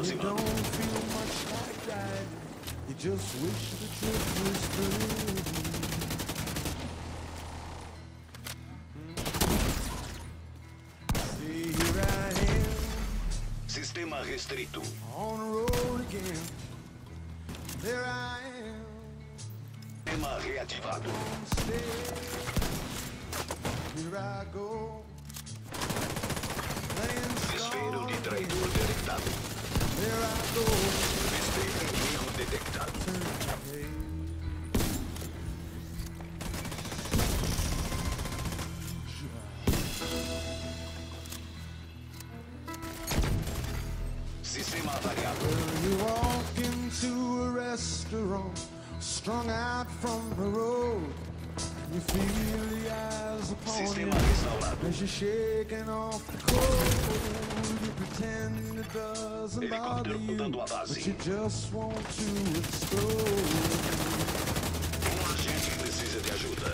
aproximando. Sistema restrito. Sistema reativado. Desfeiro de traidor detectado. Desfeiro inimigo detectado. Sistema avariado. You walk into a restaurant, strung out from the road. You feel the eyes upon you Sistema restaurado. as you're shaking off the cold. You pretend it doesn't bother Helicóptero you, mudando a base. but you just want to explode. Agente precisa de ajuda.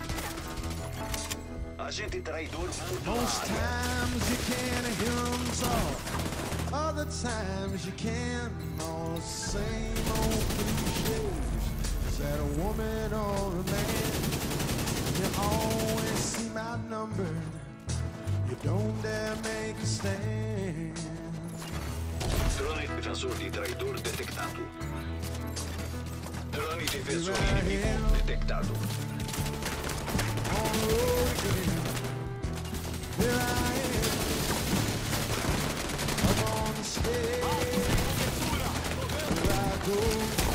Agente traidor volta na Most área. times you can't hear them talk, other times you can. All the same old cliches. Is that a woman or a man? You always seem outnumbered. You don't dare make a stand. Drone defensor de traidor detectado. Drone defensor Here I inimigo am. detectado. On the road again. Here I am. Up on the stage. Here I go.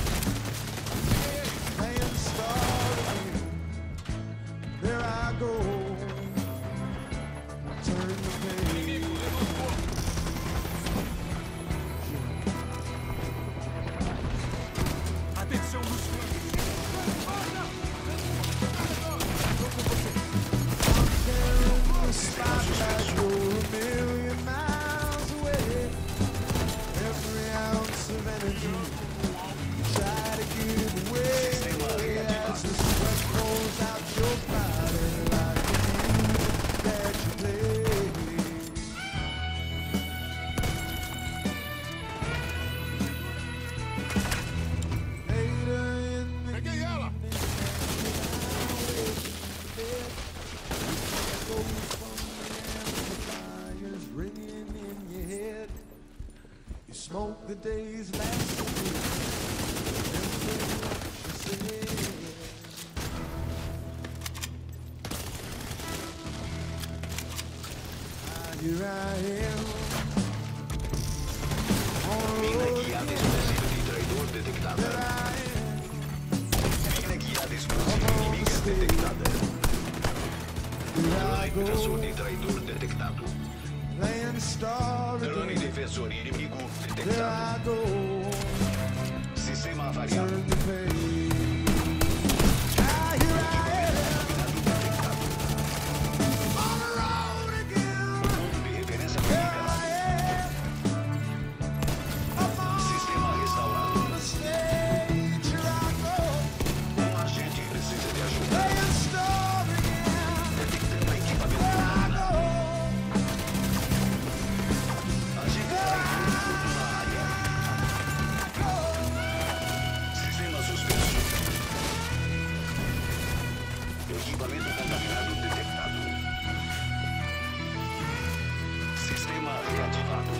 Playing star again. There I go. Turn the page. Atenção nos There in the spotlight, you're a million miles away. Every ounce of energy you try to give away as the sweat rolls out your body like the music that you play. Later in the Peguei ela! amplifiers ringing in your head. You smoke the days last week. Here I am. On the Mina road guiada again. explosiva de traidor detectada. Here I am. Mina guiada explosiva inimiga detectada. Here I Drone go. defensor de traidor detectado. Playing star Drone again. defensor inimigo There detectado. I go. Sistema avariado. Turn the page. Ah, here I am. On the road again. Ponto de referência Here liberado. I am. Up Sistema restaurado. on the stage. Here I go. Agente precisa de ajuda. Playing star again. Detectando equipamento Here I dominado. go. Agente traidor volta na área. Sistema suspenso. Equipamento contaminado detectado. Sistema reativado.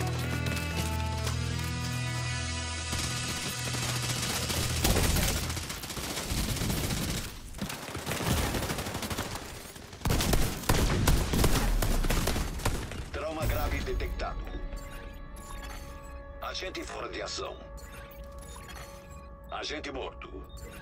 Trauma grave detectado. Agente fora de ação. Agente morto.